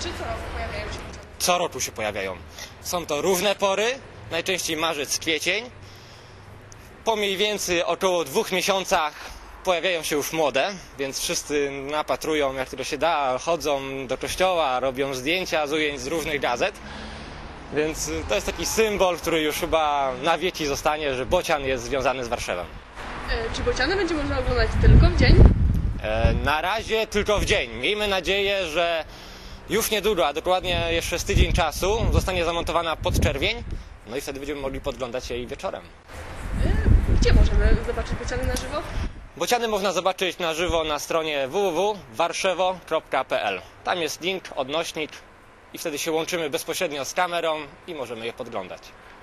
Czy co roku pojawiają się bociany? Co roku się pojawiają. Są to różne pory, najczęściej marzec, kwiecień. Po mniej więcej około 2 miesiącach pojawiają się już młode, więc wszyscy napatrują jak tylko się da, chodzą do kościoła, robią zdjęcia z ujęć z różnych gazet. Więc to jest taki symbol, który już chyba na wieki zostanie, że bocian jest związany z Warszawą. Czy bociany będzie można oglądać tylko w dzień? Na razie tylko w dzień. Miejmy nadzieję, że już niedługo, a dokładnie jeszcze z tydzień czasu, zostanie zamontowana podczerwień, no i wtedy będziemy mogli podglądać jej wieczorem. Gdzie możemy zobaczyć bociany na żywo? Bociany można zobaczyć na żywo na stronie www.warszewo.pl. Tam jest link, odnośnik i wtedy się łączymy bezpośrednio z kamerą i możemy je podglądać.